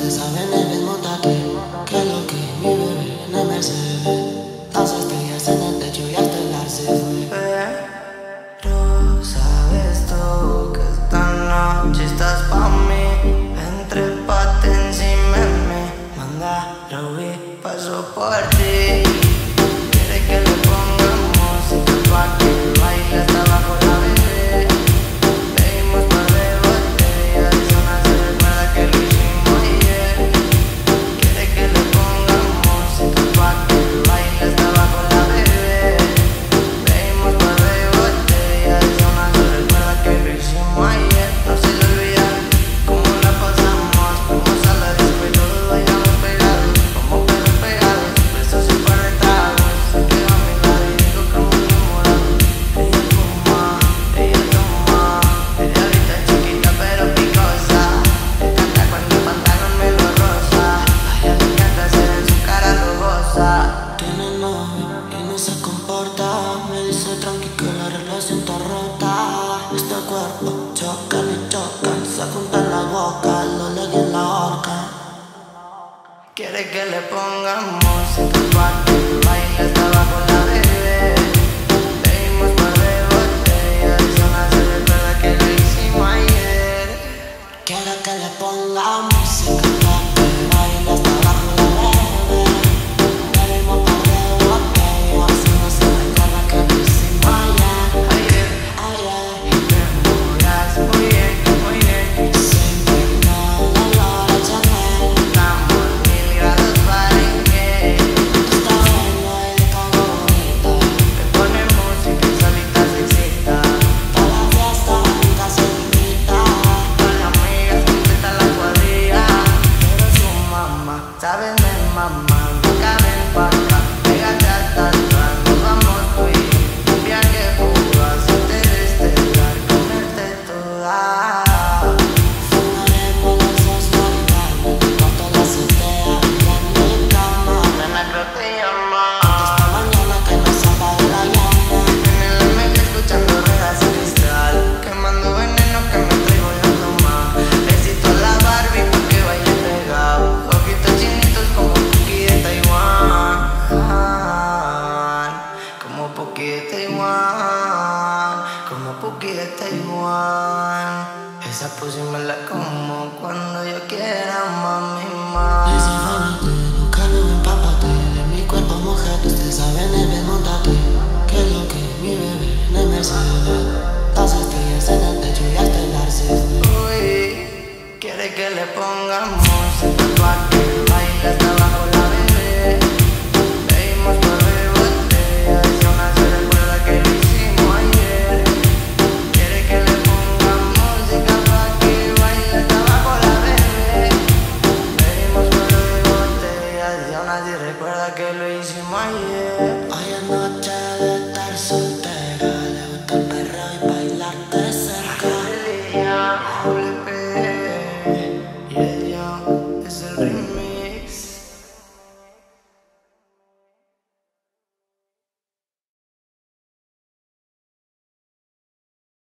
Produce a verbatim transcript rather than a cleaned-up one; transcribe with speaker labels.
Speaker 1: ustedes saben el mismo tatuaje que lo que mi bebé en el Mercedes. Las estrellas en el techo y hasta el ar se fue.
Speaker 2: Pero sabes tú que esta noche estás pa' mí. Entrépate encima de mí. Manda, lo vi, paso por ti. Quiere que le ponga música pa' que baile hasta abajo la bebé. Bebimos par de botellas, eso no se recuerda que lo hicimos ayer. Quiere que le ponga música pa' que baile hasta abajo la bebé. Bebimos par de botellas, eso no se recuerda que lo hicimos ayer. No se le olvida cómo la pasamos, fuimos a la disco y todos bailamos pegados, como perros pegados, presos y par de tragos. Se quedó a mi lado y dijo que me enamorado. Ella fuma, ella toma, ella ahorita es chiquita pero picosa. Le encanta cuando el pantalón me lo rosa. A ella le encanta hacer en su cara lo goza.
Speaker 1: Tiene novio y no se comporta. Me dice tranqui que la relación está rota. Este cuerpo chocan y chocan, se juntan la boca, lo legui en la horca.
Speaker 2: Quiere que le ponga música pa' que baile hasta abajo la bebé. Bebimos par de botellas, eso no se recuerda que lo hicimos ayer.
Speaker 1: Quiere que le ponga música pa' que baile hasta abajo la bebé. Bebimos par de botellas y no se recuerda que lo hicimos ayer.
Speaker 2: Ayer,
Speaker 1: Ayer,
Speaker 2: te muras muy bien, muy bien.
Speaker 1: siempre no el olor a Chanel.
Speaker 2: Estamos mil grados Fahrenheit.
Speaker 1: Está bueno y de todo bonito.
Speaker 2: Le pone música y solita se excita.
Speaker 1: Pa' la fiesta nunca se limita.
Speaker 2: Con las amigas completa la cuadrilla. Pero su mamá, ¿sabes de mamá? Nunca ven pa' acá, pégate hasta atrás. Nos vamos tú y yo, un viaje fugaz, interestelar, comerte toda.
Speaker 1: Fumaremos los dos marihuana, corto la azotea y en mi cama.
Speaker 2: Nena, creo que llama.
Speaker 1: Esta mañana que no se apague la llama.
Speaker 2: En el M G escuchando ruedas de cristal, quemando veneno que me traigo yo a tomar. Besito a la Barbie pa' que baile pegado. Ojitos chinitos como Puki de Taiwán. Como Puki de Taiwán. Como Puki de Taiwán. Esa pussy me la como cuando yo quiera, mami,
Speaker 1: Y si
Speaker 2: ma.
Speaker 1: fuerte, nunca lo empápate. De mi cuerpo mojado, ustedes saben el mismo tatuaje que lo que mi bebé en el Mercedes. Las estrellas en el techo y hasta el ar se fue.
Speaker 2: Uy, quiere que le ponga música pa' que baile hasta abajo